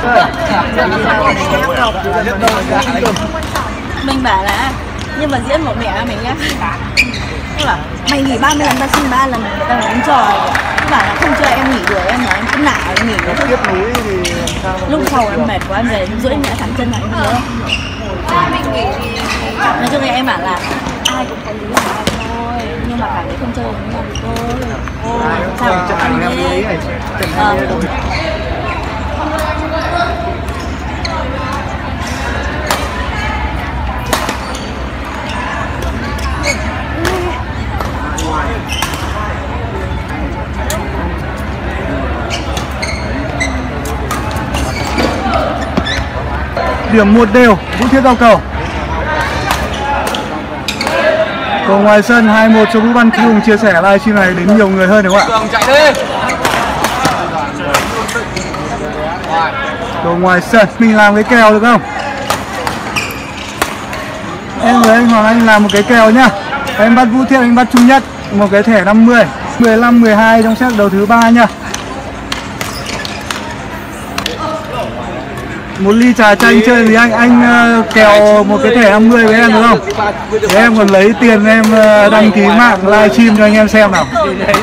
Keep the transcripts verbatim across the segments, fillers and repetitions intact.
Mình bảo là nhưng mà diễn một mẹ mình nhá. Nó bảo mày nghỉ ba mươi lần tao xin ba lần, tao nói trò. Nó bảo là không cho em nghỉ được, em nói em cứ nả em nghỉ nữa. Tiếp núi thì lúc sau em mệt quá em về em rưỡi mẹ thẳng chân lại nữa. Mình nghỉ thì nói chung là em bảo là ai cũng có lý của em thôi, nhưng mà cảm thấy không chơi với nhau thì thôi. Ôi sao anh thế? Ờ. Điểm một đều, Vũ Thiết giao cầu. Cầu ngoài sân hai một cho Vũ Văn Cường. Chia sẻ livestream này đến nhiều người hơn đúng không ạ? Cường chạy đi. Cầu ngoài sân, mình làm cái kèo được không? Em với anh Hoàng Anh làm một cái kèo nhá. Em bắt Vũ Thiết, anh bắt Trung Nhất một cái thẻ năm mươi, mười lăm mười hai trong set đầu thứ ba nhá. Một ly trà chanh chơi thì anh anh uh, kèo một cái thẻ năm mươi với em được không? Để em còn lấy tiền em uh, đăng ký mạng livestream cho anh em xem nào.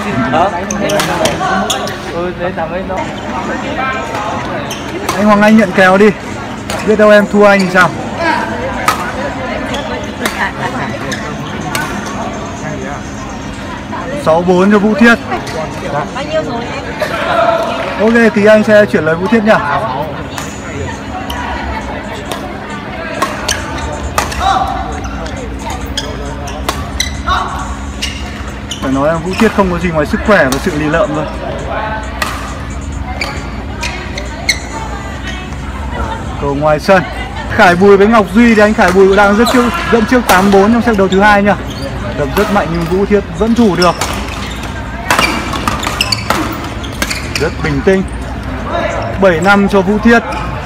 Anh Hoàng Anh nhận kèo đi. Biết đâu em thua anh thì sao? sáu bốn cho Vũ Thiết. Ok thì anh sẽ chuyển lời Vũ Thiết nhá. Phải nói là Vũ Thiết không có gì ngoài sức khỏe và sự lì lợm thôi. Cầu ngoài sân, Khải Bùi với Ngọc Duy thì anh Khải Bùi đang rất trước, dẫn trước tám bốn trong set đấu thứ hai nha. Đập rất mạnh nhưng Vũ Thiết vẫn thủ được. Rất bình tĩnh. bảy năm cho Vũ Thiết.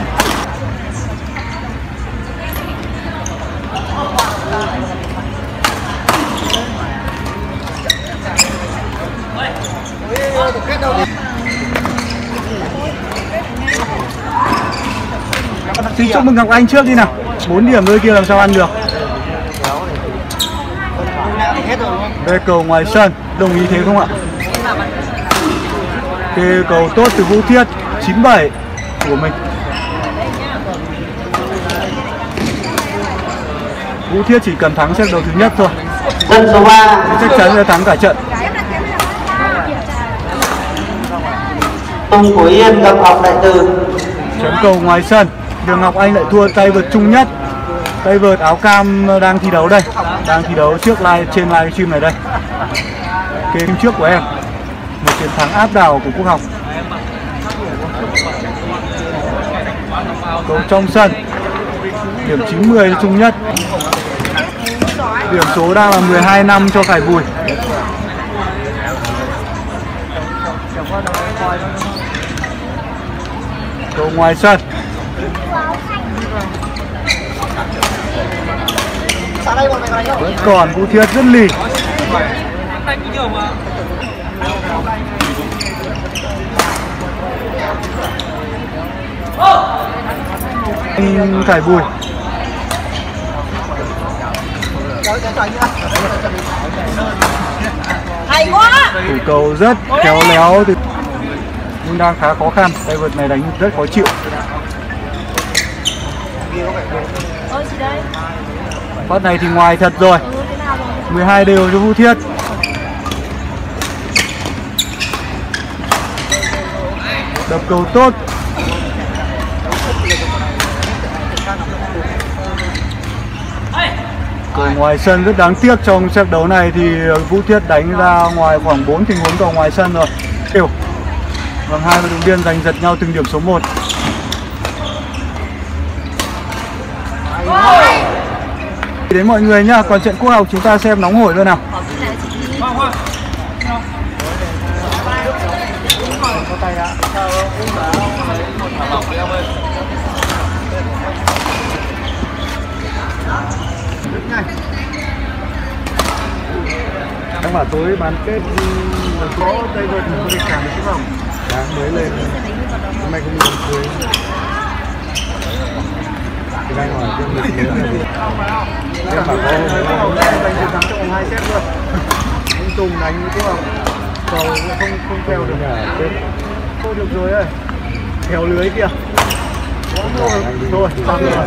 Xin chúc mừng Ngọc Anh trước đi nào. bốn điểm đôi kia làm sao ăn được. Đây cầu ngoài sân, đồng ý thế không ạ? Cái cầu tốt từ Vũ Thiết, chín bảy của mình. Vũ Thiết chỉ cần thắng set đấu thứ nhất thôi. Sân số ba chắc chắn sẽ thắng cả trận. Tùng Phú Yên gặp Ngọc Đại Từ. Chấm cầu ngoài sân, Đường Ngọc Anh lại thua tay vợt Trung Nhất. Tay vợt áo cam đang thi đấu đây, đang thi đấu trước live trên live stream này đây. Cái game trước của em, một chiến thắng áp đảo của Quốc Học. Cầu trong sân, điểm chín mươi cho Trung Nhất. Điểm số đang là mười hai năm cho Khải Bùi. Cầu ngoài sân, vẫn còn Vũ Thiết rất lì. Khải Bùi hay quá. thủ cầu rất khéo léo từ nhưng đang khá khó khăn. Tay vợt này đánh rất khó chịu. Phát này thì ngoài thật rồi. mười hai đều cho Vũ Thiết. Đập cầu tốt. Cầu ngoài sân rất đáng tiếc. Trong trận đấu này thì Vũ Thiết đánh ra ngoài khoảng bốn tình huống cầu ngoài sân rồi. Đều. Vâng, hai vận động viên giành giật nhau từng điểm số một. Đến mọi người nhá, còn trận Quốc Học chúng ta xem nóng hổi luôn nào. Các bạn tối bán kết có tay vợt có thể cảm được chứ không? Đáng mới lên hôm nay cũng đi cưới. cảm ơn Quốc Học giành chiến thắng trong vòng hai set luôn. Anh Tùng đánh với Quốc Học cầu không không theo được. Thôi được rồi ơi, kéo lưới kìa. Thôi, thôi, xong rồi.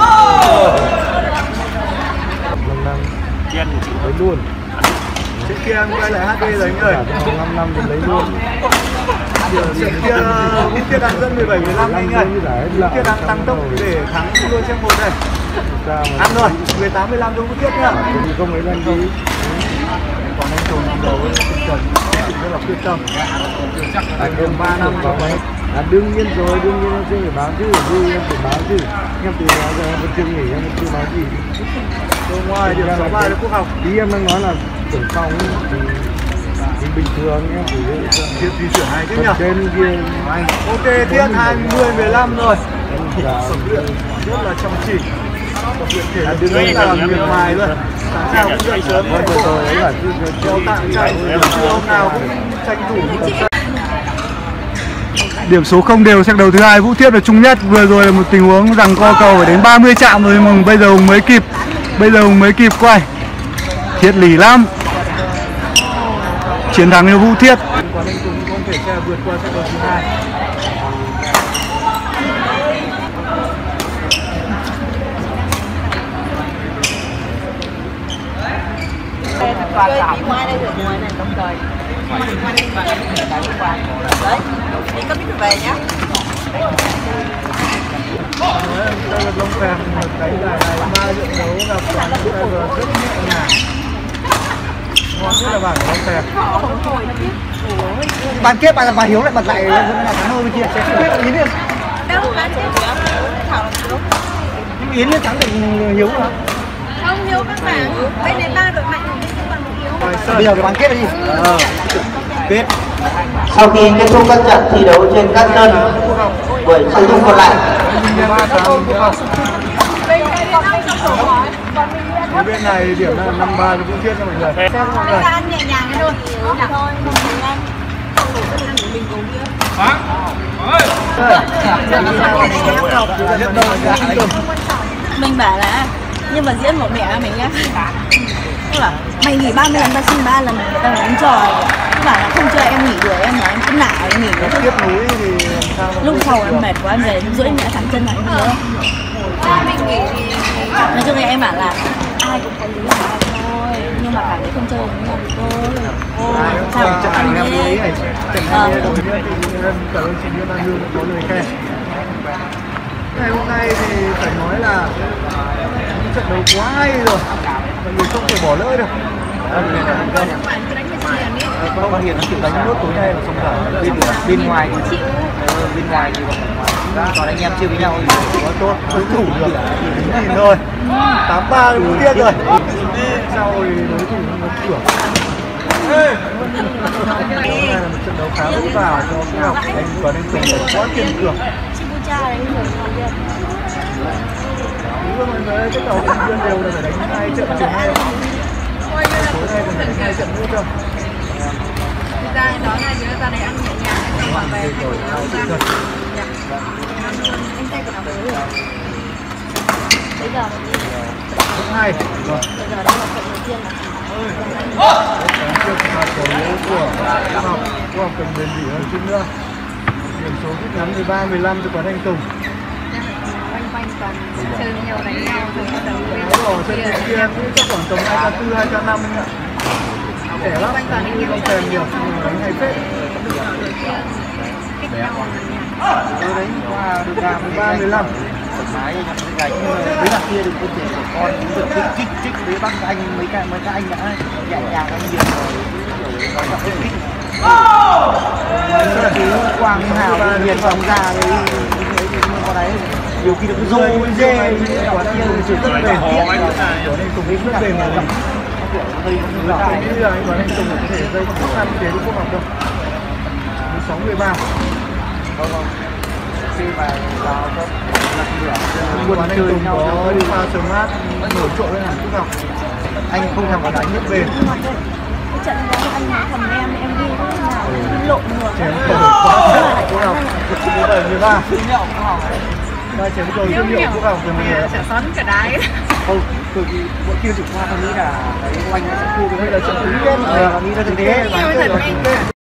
năm năm lấy luôn. Trên kia em quay lại hát đê rồi anh ơi. năm năm thì lấy luôn. Trận kia Vũ Tiết đang dẫn mười bảy mười lăm anh ơi. Vũ Tiết đang tăng tốc để thắng đua trên một này. Ăn rồi, mười tám mười lăm cho Vũ Tiết nhá. Không mấy lần đi. Còn anh Tùng đầu tinh thần rất là quyết tâm. Anh đường ba năm rồi. À, đương nhiên rồi, đương nhiên em chưa phải báo chứ, vì em phải báo chứ. Em từ đó giờ em vẫn chưa nghỉ, em vẫn chưa báo gì. Từ ngoài điểm sáu ba được Quốc Học. Ý em đang nói là tổng phòng thì, thì bình thường em chỉ Thiết di chuyển hay thế nhỉ? trên kia. Ok, Thiết hai mươi mười lăm rồi. Tập luyện rất là chăm chỉ. Tập luyện thể lực rất là miệt mài luôn. Sáng nào cũng dậy sớm rồi rồi ấy là kéo tạng chạy, hôm nào cũng tranh thủ những tập. Điểm số không đều set đầu thứ hai, Vũ Thiết là chung nhất. Vừa rồi là một tình huống rằng co cầu phải đến ba mươi chạm rồi mà bây giờ Hùng mới kịp. Bây giờ Hùng mới kịp quay. Thiết lì lắm. Chiến thắng cho Vũ Thiết. Còn anh Tùng không thể vượt qua set đầu thứ hai. Chơi đi ngoài đây được, ngoài này trong trời. Đấy, đi có biết được về nhá. Đây là Long Phèm đánh giải này ba trận đấu gặp toàn server rất nhẹ nhàng. Ngon nhất là bảng của Long Phèm. Bàn kết bạn là bà Hiếu lại bật lại là thắng hơn bên kia. Biết Yến đi. Đâu bán chết Thảo là Hiếu. Nhưng Yến liên thắng được Hiếu hả? Không, Hiếu các bạn. Bên này ba đội mạnh nhưng còn một Hiếu. Bây giờ cái bán kết là gì? Ờ. Kết. Sau khi kết thúc các trận thi đấu trên các sân, buổi tranh tài còn lại. Ở bên này điểm là năm ba cho Vũ Thiết cho mọi người. Xem mọi người. Ăn nhẹ nhàng thôi. Thôi, mình ăn. Không đủ cân ăn của mình cùng kia. Hả? Mình bảo là nhưng mà diễn một mẹ mình nhá. Nó bảo mày nghỉ ba mươi lần tao xin ba lần tao đánh trò. Nó bảo là không cho em nghỉ đuổi em mà em cứ nả em nghỉ nữa. Tiếp núi thì Lúc sau em mệt quá em về em rưỡi mẹ thẳng chân lại nữa. Mình nghỉ thì nói chung là em bảo là ai cũng có lý của ai thôi, nhưng mà cảm thấy không chơi với nhau thì thôi. Sao trận anh này ấy? em trận này đầu tiên thì cảm ơn chị Nguyễn Lan Hương đã có lời khen. Ngày hôm nay thì phải nói là những trận đấu quá hay rồi, mọi người không thể bỏ lỡ được. Con Hiền nó chịu đánh nốt tối nay là xong cả. Bên bên ngoài thì bên ngoài thì còn anh em chơi với nhau thì quá tốt, đối thủ được nhìn thôi. tám ba Vũ Thiết rồi. Sau thì đối thủ nó trưởng. Đây là một trận đấu khá vất vả cho Quốc Học. Anh còn anh Tùng quá kiên cường. Cha đấy rồi rồi. Đúng rồi mọi người ơi, tất cả thành viên đều là phải đánh hai trận chuyển hai. Tối nay còn đánh hai trận nữa cơ. Thực ra đó là nhớ ra đây ăn nhẹ nhàng xong rồi về rồi ra. Anh tay của nó mới rồi. Bây giờ mình đi. Hai. Rồi. Bây giờ đây là trận đầu tiên là Quốc Học, Quốc Học cần bền bỉ hơn chút nữa. Điểm số rút ngắn mười ba mười lăm cho quán anh Tùng. quanh quanh toàn chơi nhiều đánh nhau rồi bắt đầu Ở trên bên kia cũng chắc khoảng tầm hai k tư, hai k năm anh ạ. Trẻ lắm, quanh toàn anh em không kèm nhiều, đánh hay phết. Tôi đánh qua được mười ba mười lăm. Với bạn kia đừng có thể của con cũng được kích kích kích với bác anh mấy cái mấy cái anh đã nhẹ nhàng anh nhiều rồi nó gặp kích kích. Cứ Quang Hào Hiền vòng ra đấy con đấy nhiều khi nó cứ rô dê quả kia chỉ rất là bền tiện rồi nên cùng với rất bền mà mình Tôi nghĩ là anh Quán Anh Tùng có thể gây khó khăn để Quốc Học đâu. mười sáu mười ba. Vâng vâng. Khi mà vào có lặng lửa Quán Anh Tùng có đi pha sớm mát nổi trội với hẳn Quốc Học. Anh không thèm có đánh nước bền. cái trận đó anh nói thầm em em đi lúc nào đi lộn ngược Chém khổ quá Quốc Học. mười bảy mười ba. Đây chém rồi thương hiệu cũng vào chả xoắn cả đáy. không, bởi vì bọn kia chủ qua tôi nghĩ là cái oanh sẽ thua cái bây giờ trận tứ kết, nghĩ là như thế.